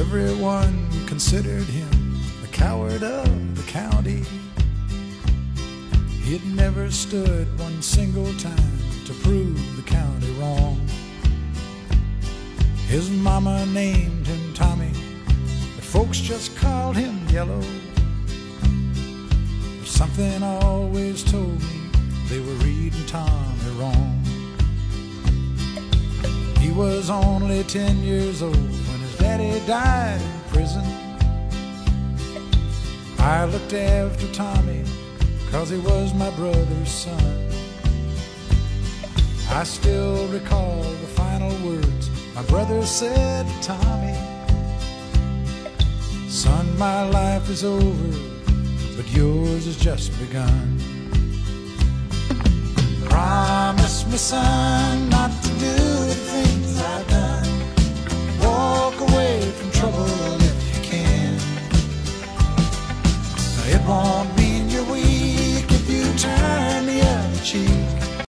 Everyone considered him the coward of the county. He'd never stood one single time to prove the county wrong. His mama named him Tommy, but folks just called him Yellow. But something always told me they were reading Tommy wrong. He was only 10 years old when his daddy died in prison. I looked after Tommy 'cause he was my brother's son. I still recall the final words my brother said to Tommy: "Son, my life is over, but yours has just begun. Promise me, son, not to do the things I've done. Walk away from trouble if you can. It won't